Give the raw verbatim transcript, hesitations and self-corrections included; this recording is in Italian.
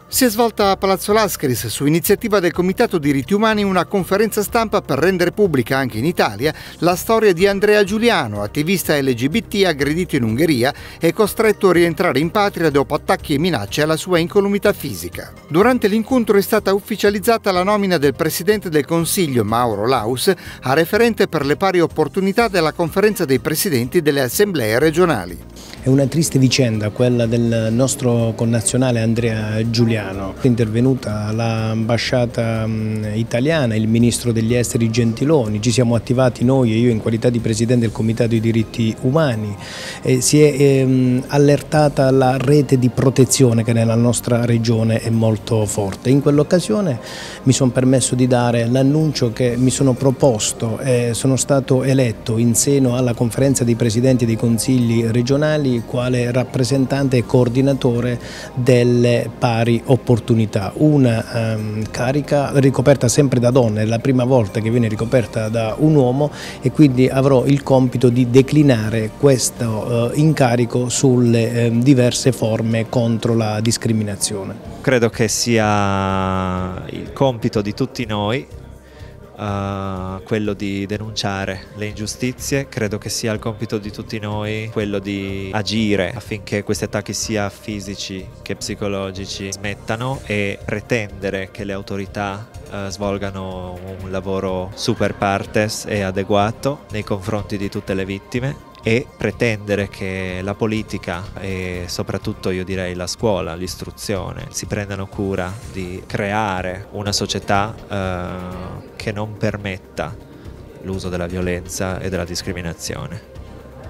Si è svolta a Palazzo Lascaris, su iniziativa del Comitato Diritti Umani, una conferenza stampa per rendere pubblica anche in Italia la storia di Andrea Giuliano, attivista L G B T aggredito in Ungheria e costretto a rientrare in patria dopo attacchi e minacce alla sua incolumità fisica. Durante l'incontro è stata ufficializzata la nomina del Presidente del Consiglio, Mauro Laus, a referente per le pari opportunità della Conferenza dei Presidenti delle Assemblee regionali. È una triste vicenda quella del nostro connazionale Andrea Giuliano. È intervenuta l'ambasciata italiana, il ministro degli esteri Gentiloni, ci siamo attivati noi e io in qualità di presidente del Comitato dei diritti umani. E si è ehm, allertata la rete di protezione che nella nostra regione è molto forte. In quell'occasione mi sono permesso di dare l'annuncio che mi sono proposto e sono stato eletto in seno alla conferenza dei presidenti dei consigli regionali quale rappresentante e coordinatore delle pari opportunità, una um, carica ricoperta sempre da donne, è la prima volta che viene ricoperta da un uomo e quindi avrò il compito di declinare questo uh, incarico sulle uh, diverse forme contro la discriminazione. Credo che sia il compito di tutti noi Uh, quello di denunciare le ingiustizie. Credo che sia il compito di tutti noi quello di agire affinché questi attacchi sia fisici che psicologici smettano e pretendere che le autorità uh, svolgano un lavoro super partes e adeguato nei confronti di tutte le vittime e pretendere che la politica e soprattutto io direi la scuola, l'istruzione si prendano cura di creare una società eh, che non permetta l'uso della violenza e della discriminazione.